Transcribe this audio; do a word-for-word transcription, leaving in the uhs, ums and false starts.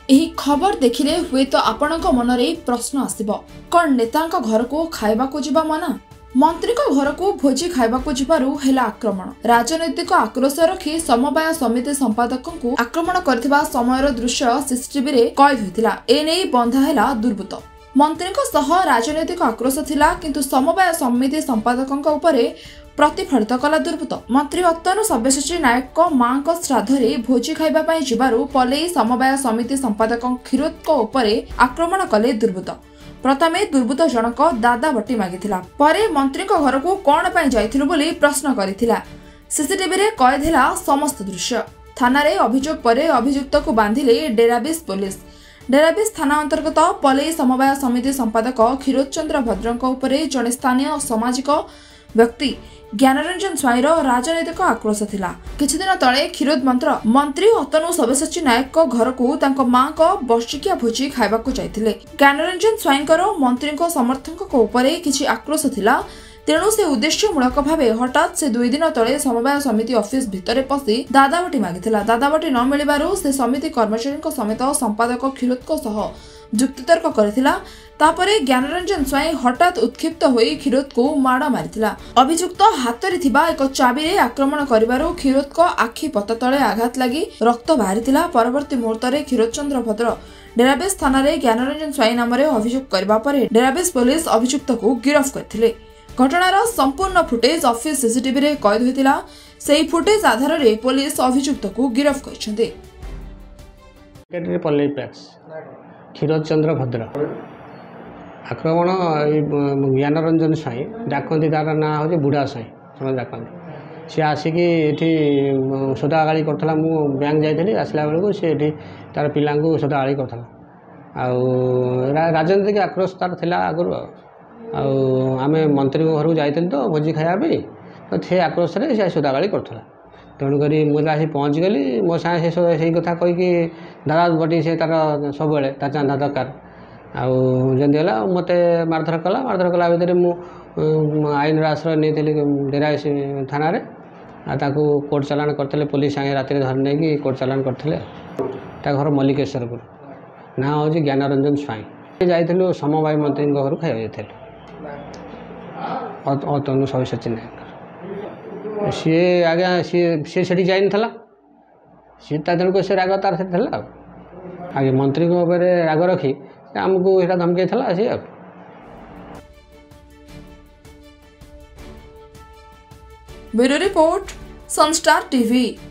एही खबर देखिले हुए तो आपणक मनरे प्रश्न आसिबो कोन नेतांक घर को खाइबा को जिबा मना। मंत्री को घर को भोजी खाइबा को जिबारु हेला आक्रमण। राजनैतिक आक्रोश रखी समवाय समिति संपादक को आक्रमण करथिबा समयर दृश्य सीसीटीवी रे कैद होइतिला। ए नै बंधा हेला दुर्बृत्त। मंत्री को सह राजनैतिक आक्रोश थिला किंतु समवाय समिति संपादक उपरे प्रतिफलित कला दुर्बृत्त। मंत्री अतनु सब्यसाची नायक मां को श्राद्धरे भोजी खाइबा पई जिबारु पलेई समवाय समिति संपादक क्षीरोद उपरे आक्रमण कले दुर्बृत्त। प्रथमे दुर्बृत्त जनक दादा बटी मागिथिला, परे मंत्री को घर को कोन पई जाइथिलु बोली प्रश्न करिथिला। सीसीटीवी रे कैद हेला समस्त दृश्य। थाना रे अभियोग परे अभियुक्त को बांधिले डेराबिस पुलिस। डेराबिस थाना अंतर्गत पलेई समवाय समिति संपादक क्षीरोद चंद्र भद्रक उपरे जने स्थानीय सामाजिक व्यक्ति ज्ञानरंजन स्वाईर राजनैतिक आक्रोश थिला। किछि दिन तळे क्षीरोद मंत्र मंत्री अतनु सब्यसाची नायक घर को तांको मां को वर्षिकिया भोजी खाइबा को जाइथिले। ज्ञानरंजन स्वाईंकर मंत्री को समर्थक उपरे किछि आक्रोश थिला, तेणु से उद्देश्यमूलक भावे हठात से दुई दिन तले समवाय समिति ऑफिस भितरे पसी दादाबटी मागिथिला। दादाबटी न मिलिबारु से समिति कर्मचारी समेत संपादक क्षीरोद को सह जुक्तितर्क करथिला। तापरे ज्ञानरंजन स्वाई हठात उत्क्षिप्त होई क्षीरोद को माड़ मारिथिला। अभियुक्त हाथ रे थिबा एक चाबी रे आक्रमण करिबारु क्षीरोद को आखि पता तळे आघात लागि रक्त बाहरिथिला। परवर्ती मुहूर्त रे क्षीरोद चंद्र भद्र डेराबेस थाना रे ज्ञानरंजन स्वाई नाम रे अभियोग करबा परे डेराबेस पुलिस अभियुक्त को गिरफ्त करथिले। घटनार संपूर्ण फुटेज ऑफिस सीसीटीवी रे कैद होइतिला। सेही फुटेज आधार रे पुलिस अभियुक्त को गिरफ्त करछन्ते। सेक्रेटरी पल्लई प्लेक्स क्षीरोद चंद्र भद्र आक्रमण ज्ञानरंजन स्वाई डाकती तार ना हूँ बुढ़ा स्वाई समझ डाकती सी आसिकी ये सदा गाड़ी करता मु बैंक जाइली आसला बेलू सी तार पिला सदा गाड़ी करता राजनीतिक आक्रोश तार थिला आगु आम मंत्री घर को जाइली तो भोजी खायापी तो से आक्रोश से सदा गाड़ी करता तेणुक मुझे आसी पहुँच गली मो सागे से कथा कहीकि दादा बटी से तार सब चांदा दरकार आदि मत मारधर कला मारधर कला भितर मु आईन आश्रय नहीं डेरा थाना ताकू कोर्ट चालान करते पुलिस सागे रात धरी नहीं कोर्ट चालान करते घर मल्लिकेश्वरपुर ना हूँ ज्ञानरंजन स्वाई जाइलु समवाय मंत्री घर खाई अतनु सब्यसाची नायक सी आज्ञा सी सी से जाइन था सी तेणुक से राग तार से आगे मंत्री राग रखी आमको यहाँ धमकी था सी। Bureau report Sunstar TV.